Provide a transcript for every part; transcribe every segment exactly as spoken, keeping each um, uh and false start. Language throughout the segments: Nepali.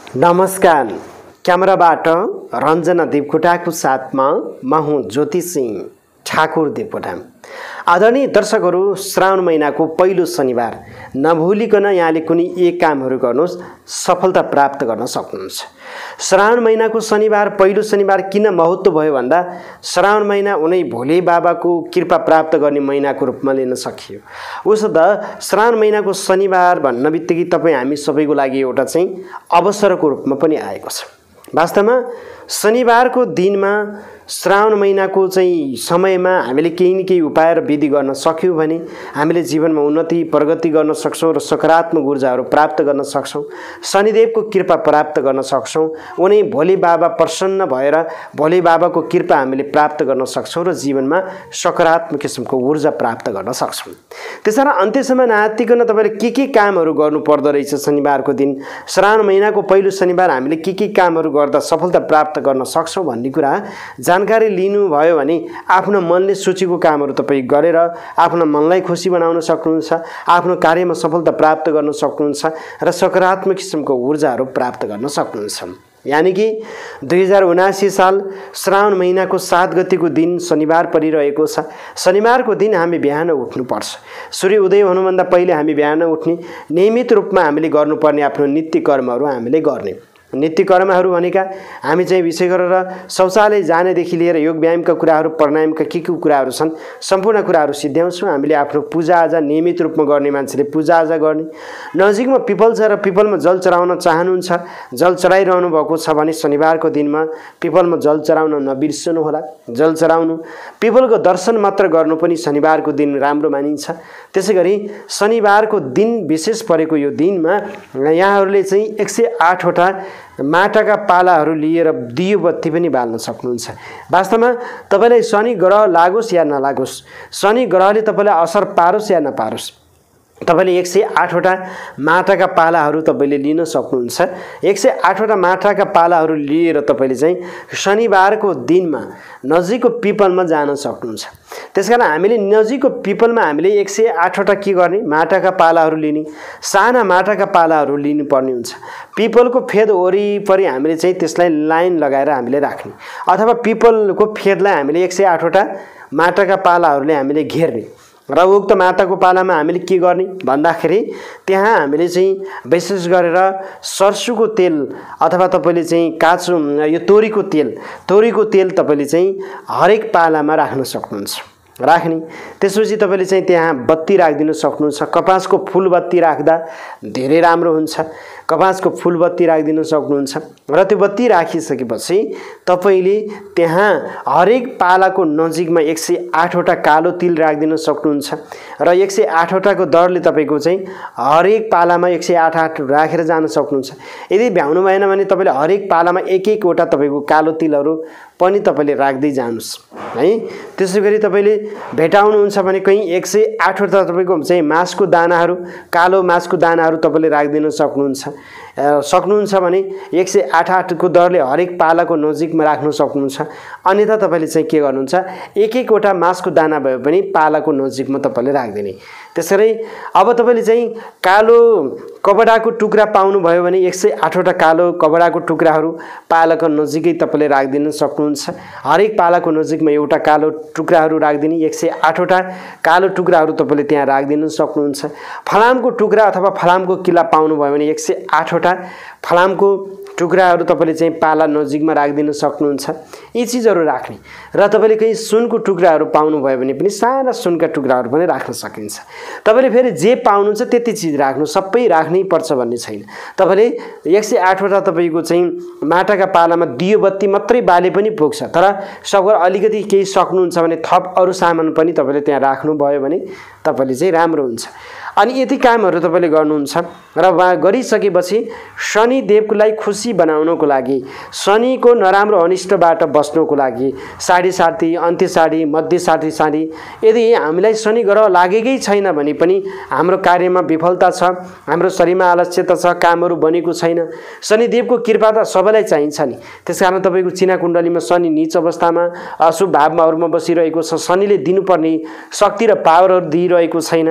नमस्कार। क्यामेराबाट रञ्जना देवकोटाको साथमा म हुँ ज्योति सिंह ठाकुर देवकोटा। आदरणीय दर्शकहरू, श्रावण महिनाको पहिलो शनिबार नभुलिकन यहाँले कुनै एक कामहरू गर्नुहोस्, सफलता प्राप्त गर्न सक्नुहुन्छ। श्रावण महिनाको शनिबार पहिलो शनिबार किन महत्त्व भयो भन्दा श्रावण महिना उनै भोले बाबाको कृपा प्राप्त गर्ने महिनाको रूपमा लिन सकियो। उसो त श्रावण महिनाको शनिबार भन्न बित्तिकै तपाईँ हामी सबैको लागि एउटा चाहिँ अवसरको रूपमा पनि आएको छ। वास्तवमा शनिबारको दिनमा श्रावण महिनाको चाहिँ समयमा हामीले केही न केही उपाय र विधि गर्न सक्यौँ भने हामीले जीवनमा उन्नति प्रगति गर्न सक्छौँ र सकारात्मक ऊर्जाहरू प्राप्त गर्न सक्छौँ। शनिदेवको कृपा प्राप्त गर्न सक्छौँ। उनी भोले बाबा प्रसन्न भएर भोले बाबाको कृपा हामीले प्राप्त गर्न सक्छौँ र जीवनमा सकारात्मक किसिमको ऊर्जा प्राप्त गर्न सक्छौँ। त्यसैले अन्त्यसम्म नआत्तिकन तपाईँले के के कामहरू गर्नु पर्दो रहेछ शनिबारको दिन, श्रावण महिनाको पहिलो शनिबार हामीले के के कामहरू गर्दा सफलता प्राप्त गर्न सक्छौँ भन्ने कुरा जानकारी लिनुभयो भने आफ्नो मनले सोचेको कामहरू तपाईँ गरेर आफ्नो मनलाई खुसी बनाउन सक्नुहुन्छ, आफ्नो कार्यमा सफलता प्राप्त गर्न सक्नुहुन्छ र सकारात्मक किसिमको ऊर्जाहरू प्राप्त गर्न सक्नुहुन्छ। यानी कि दुई हजार उनासी साल श्रावण महिनाको सात गतिको दिन शनिबार परिरहेको छ। शनिबारको दिन हामी बिहान उठ्नुपर्छ। सूर्य उदय हुनुभन्दा पहिले हामी बिहान उठ्ने, नियमित रूपमा हामीले गर्नुपर्ने आफ्नो नित्य कर्महरू हामीले गर्ने। नित्य कर्महरू भनेका हामी चाहिँ विशेष गरेर शौचालय जानेदेखि लिएर योग व्यायामका कुराहरू, प्राणायामका के के कुराहरू छन्, सम्पूर्ण कुराहरू सिद्ध्याउँछौँ। हामीले आफ्नो पूजाआजा नियमित रूपमा गर्ने मान्छेले पूजाआजा गर्ने। नजिकमा पिपल छ र पिपलमा जल चढाउन चाहनुहुन्छ, जल चढाइरहनु भएको छ भने शनिबारको दिनमा पिपलमा जल चढाउन नबिर्सनु होला। जल चढाउनु, पिपलको दर्शन मात्र गर्नु पनि शनिबारको दिन राम्रो मानिन्छ। त्यसै गरी शनिबारको दिन विशेष परेको यो दिनमा यहाँहरूले चाहिँ एक सय आठवटा माटाका पालाहरू लिएर दियो बत्ती पनि बाल्न सक्नुहुन्छ। वास्तवमा तपाईँलाई शनि ग्रह लागोस् या नलागोस्, शनि ग्रहले तपाईँलाई असर पारोस् या नपारोस्, तपाईँले एक सय आठवटा माटाका पालाहरू तपाईँले लिन सक्नुहुन्छ। एक सय आठवटा माटाका पालाहरू लिएर तपाईँले चाहिँ शनिबारको दिनमा नजिकको पिपलमा जान सक्नुहुन्छ। त्यसकारण हामीले नजिकको पिपलमा हामीले एक सय आठवटा के गर्ने, माटाका पालाहरू लिने, साना माटाका पालाहरू लिनुपर्ने हुन्छ। पिपलको फेद वरिपरि हामीले चाहिँ त्यसलाई लाइन लगाएर हामीले राख्ने, अथवा पिपलको फेदलाई हामीले एक सय आठवटा माटाका पालाहरूले हामीले घेर्ने र उक्त माटाको पालामा हामीले के गर्ने भन्दाखेरि त्यहाँ हामीले चाहिँ विशेष गरेर सरसोको तेल अथवा तपाईँले चाहिँ काँचो यो तोरीको तेल तोरीको तेल तपाईँले चाहिँ हरेक पालामा राख्न सक्नुहुन्छ, राख्ने। त्यसपछि तपाईँले चाहिँ त्यहाँ बत्ती राखिदिन सक्नुहुन्छ। कपासको फुल बत्ती राख्दा धेरै राम्रो हुन्छ। कपासको फुल बत्ती राखिदिन सक्नुहुन्छ र त्यो बत्ती राखिसकेपछि तपाईँले त्यहाँ हरेक पालाको नजिकमा एक सय आठवटा कालो तिल राखिदिन सक्नुहुन्छ र एक सय आठवटाको दरले तपाईँको चाहिँ हरेक पालामा एक सय आठ आठ राखेर जान सक्नुहुन्छ। यदि भ्याउनु भएन भने तपाईँले हरेक पालामा एक एकवटा तपाईँको कालो तिलहरू पनि तपाईँले राख्दै जानुहोस् है। त्यसै गरी तपाईँले भेटाउनुहुन्छ भने कहीँ एक सय आठवटा तपाईँको चाहिँ मासको दानाहरू, कालो मासको दानाहरू तपाईँले राखिदिन सक्नुहुन्छ सक्नुहुन्छ भने एक सय आठ आठको दरले हरेक पालाको नजिकमा राख्न सक्नुहुन्छ। अन्यथा तपाईँले चाहिँ के गर्नुहुन्छ, एक एकवटा मासको दाना भए पनि पालाको नजिकमा तपाईँले राखिदिने। त्यसरी अब तपाईँले चाहिँ कालो कपडाको टुक्रा पाउनुभयो भने एक सय आठवटा कालो कपडाको टुक्राहरू पालाको नजिकै तपाईँले राखिदिन सक्नुहुन्छ। हरेक पालाको नजिकमा एउटा कालो टुक्राहरू राखिदिने, एक सय आठवटा कालो टुक्राहरू तपाईँले त्यहाँ राखिदिन सक्नुहुन्छ। फलामको टुक्रा अथवा फलामको किल्ला पाउनुभयो भने एक सय आठवटा फलामको टुक्राहरू तपाईँले चाहिँ पाला नजिकमा राखिदिन सक्नुहुन्छ। यी चिजहरू राख्ने र तपाईँले कहीँ सुनको टुक्राहरू पाउनुभयो भने पनि साना सुनका टुक्राहरू पनि राख्न सकिन्छ। तपाईँले फेरि जे पाउनुहुन्छ त्यति चिज राख्नु, सबै राख्नै पर्छ भन्ने छैन। तपाईँले एक सय आठवटा तपाईँको चाहिँ माटाका पालामा दियो बत्ती मात्रै बाले पनि पुग्छ, तर सबै अलिकति केही सक्नुहुन्छ भने थप अरू सामान पनि तपाईँले त्यहाँ राख्नुभयो भने तपाईँले चाहिँ राम्रो हुन्छ। अनि यति कामहरू तपाईँले गर्नुहुन्छ र उहाँ गरिसकेपछि शनिदेवलाई खुसी बनाउनको लागि, शनिको नराम्रो अनिष्टबाट बस्नको लागि साढे साथी, अन्त्य साढी, मध्य साथी साढी यदि हामीलाई शनि ग्रह लागेकै छैन भने पनि हाम्रो कार्यमा विफलता छ, हाम्रो शरीरमा आलस्यता छ, कामहरू बनेको छैन। शनिदेवको कृपा त सबैलाई चाहिन्छ नि। त्यसकारण तपाईँको चिना कुण्डलीमा शनि नीच अवस्थामा अशुभ भावमाहरूमा बसिरहेको छ, शनिले दिनुपर्ने शक्ति र पावरहरू दिइरहेको छैन।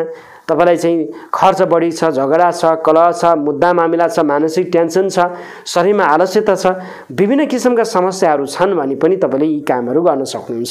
तपाईलाई चाहिँ खर्च बढी छ, झगडा छ, कलह छ, मुद्दा मामिला छ, मानसिक टेन्सन छ, शरीरमा आलस्यता छ, विभिन्न किसिमका समस्याहरू छन् भने पनि तपाईले यी कामहरू गर्न सक्नुहुन्छ।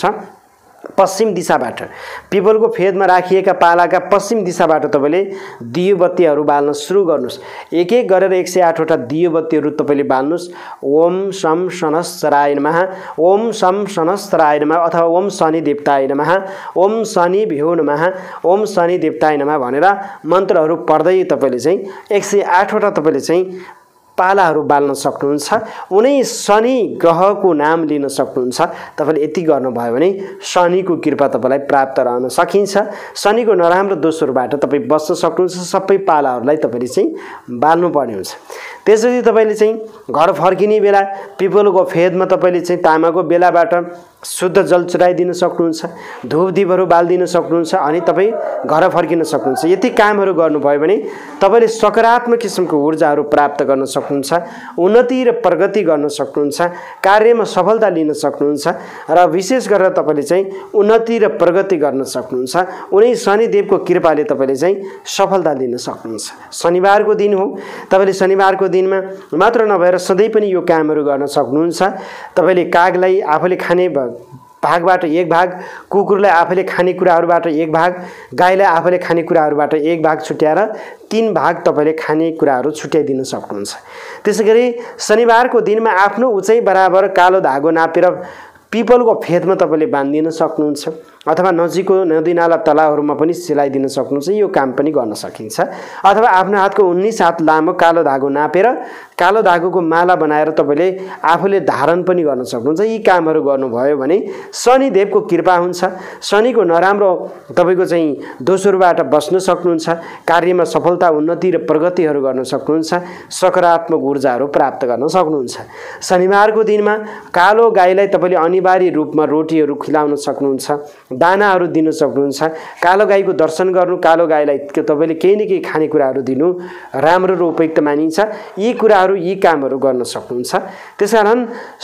पश्चिम दिशाबाट पिपलको फेदमा राखिएका पालाका पश्चिम दिशाबाट तपाईले दियो बत्तीहरू बाल्न सुरु गर्नुस्। एक एक गरेर एक सय आठ वटा दियो बत्तीहरू तपाईले बाल्नुस्। ओम शम शनस्तराय नमः, ओम शम शनस्तराय नमः अथवा ओम शनि देवताय नमः, ओम शनि भ्यो नमः, ओम शनि देवताय नमः भनेर मन्त्रहरू पढ्दै तपाईले चाहिँ एक सय आठ वटा तपाईले चाहिँ पालाहरू बाल्न सक्नुहुन्छ। उनै शनि ग्रहको नाम लिन सक्नुहुन्छ। तपाईले यति गर्नुभयो भने शनिको कृपा तपाईलाई प्राप्त रहन सकिन्छ। शनिको नराम्रो दोषहरूबाट तपाई बच्न सक्नुहुन्छ। सबै पालाहरूलाई तपाईले चाहिँ बाल्नु पर्ने हुन्छ। त्यसपछि तपाईले चाहिँ घर फर्किने बेला पिपलको फेदमा तपाईले चाहिँ तामाको बेलाबाट शुद्ध जल चढाइदिन सक्नुहुन्छ। धूप दीपहरू बाल्दिन सक्नुहुन्छ अनि तपाई घर फर्किन सक्नुहुन्छ। यति कामहरू गर्नुभयो भने तपाईले सकारात्मक किसिमको ऊर्जाहरू प्राप्त गर्न सक्नुहुन्छ, उन्नति र प्रगति गर्न सक्नुहुन्छ, कार्यमा सफलता लिन सक्नुहुन्छ र विशेष गरेर तपाईले चाहिँ उन्नति र प्रगति गर्न सक्नुहुन्छ। उनी शनिदेवको कृपाले तपाईले चाहिँ सफलता लिन सक्नुहुन्छ। शनिबारको दिन हो। तपाईले शनिबारको दिनमा मात्र नभएर सधैँ पनि यो कामहरू गर्न सक्नुहुन्छ। तपाईले कागलाई आफूले खाने भागबाट एक भाग, कुकुरलाई आफूले खानेकुराहरूबाट एक भाग, गाईलाई आफूले खानेकुराहरूबाट एक भाग छुट्याएर तीन भाग तपाईले खानेकुराहरू छुट्याइदिन सक्नुहुन्छ। त्यसैगरी शनिबारको दिनमा आफ्नो उचाइ बराबर कालो धागो नापेर पिपलको फेदमा तपाईले बाँधिदिन सक्नुहुन्छ अथवा नजिकको नदीनाला तलाउहरूमा पनि सिलाइदिन सक्नुहुन्छ। यो काम पनि गर्न सकिन्छ। अथवा आफ्नो हातको उन्नाइस हात लामो कालो धागो नापेर कालो धागोको माला बनाएर तपाईले आफूले धारण पनि गर्न सक्नुहुन्छ। यी कामहरू गर्नुभयो भने शनिदेवको कृपा हुन्छ। शनिको नराम्रो तपाईको चाहिँ दोषहरूबाट बच्न सक्नुहुन्छ। कार्यमा सफलता, उन्नति र प्रगतिहरू गर्न सक्नुहुन्छ। सकारात्मक ऊर्जाहरू प्राप्त गर्न सक्नुहुन्छ। शनिबारको दिनमा कालो गाईलाई तपाईले अनिवार्य रूपमा रोटीहरू खिलाउन सक्नुहुन्छ, दानाहरू दिन सक्नुहुन्छ। कालो गाईको दर्शन गर्नु, कालो गाईलाई तपाईले केही न केही खानेकुराहरू दिनु राम्रो र उपयुक्त मानिन्छ। यी कुराहरू यी कामहरू गर्न सक्नुहुन्छ। त्यसकारण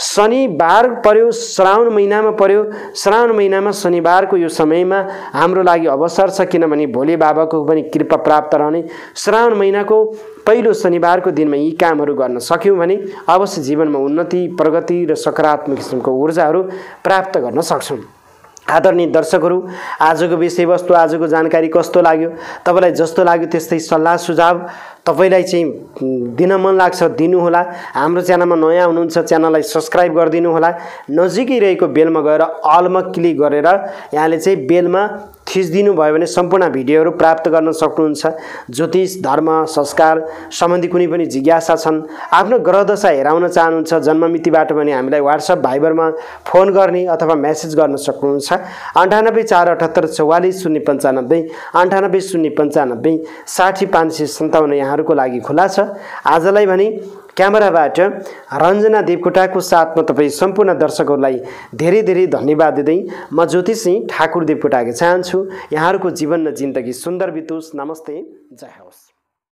शनिबार पर्यो, श्रावण महिनामा पर्यो। श्रावण महिनामा शनिबारको यो समयमा हाम्रो लागि अवसर छ, किनभने भोले बाबाको पनि कृपा प्राप्त रहने। श्रावण महिनाको पहिलो शनिबारको दिनमा यी कामहरू गर्न सक्यौँ भने अवश्य जीवनमा उन्नति, प्रगति र सकारात्मक किसिमको ऊर्जाहरू प्राप्त गर्न सक्छौँ। आदरणीय दर्शकहरू, आजको विषयवस्तु, आजको जानकारी कस्तो लाग्यो? तपाईलाई जस्तो लाग्यो त्यस्तै सल्लाह सुझाव तपाईलाई चाहिँ दिन मन लाग्छ दिनुहोला। हाम्रो च्यानलमा नयाँ हुनुहुन्छ, च्यानललाई सब्स्क्राइब गरिदिनु होला। नजिकै रहेको बेलमा गएर अलमा क्लिक गरेर यहाँले चाहिँ बेलमा थिच्दिनु भयो भने सम्पूर्ण भिडियोहरू प्राप्त गर्न सक्नुहुन्छ। ज्योतिष, धर्म, संस्कार सम्बन्धी कुनै पनि जिज्ञासा छन्, आफ्नो ग्रहदशा हेराउन चाहनुहुन्छ जन्ममितिबाट भने हामीलाई व्हाट्सएप, भाइबरमा फोन गर्ने अथवा मेसेज गर्न सक्नुहुन्छ। अन्ठानब्बे चार अठहत्तर चौवालिस शून्य पन्चानब्बे, अन्ठानब्बे शून्य पन्चानब्बे साठी पाँच सय सन्ताउन्न यहाँहरूको लागि खुला छ। आजलाई भने क्यामेराबाट रञ्जना देवकोटाको साथमा तपाईँ सम्पूर्ण दर्शकहरूलाई धेरै धेरै धन्यवाद दिँदै म ज्योतिष सिंह ठाकुर देवकोटाको चाहन्छु यहाँहरूको जीवन र जिन्दगी सुन्दर बितोस्। नमस्ते, जय होस्।